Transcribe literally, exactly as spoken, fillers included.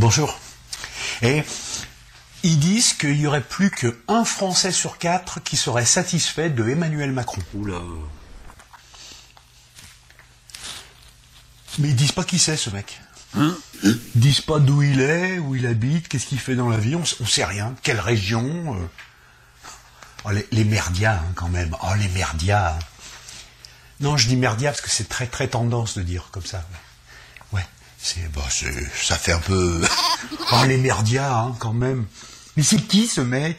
bonjour. Et ils disent qu'il n'y aurait plus qu'un Français sur quatre qui serait satisfait de Emmanuel Macron. Oula. Mais ils disent pas qui c'est, ce mec. Hein? Ils disent pas d'où il est, où il habite, qu'est-ce qu'il fait dans la vie, on, on sait rien. Quelle région euh... oh, les, les merdias, hein, quand même. Oh, les merdias. Hein. Non, je dis merdia parce que c'est très très tendance de dire comme ça. Ouais, c'est, bah, c'est, ça fait un peu... oh, les merdias, hein, quand même. Mais c'est qui, ce mec ?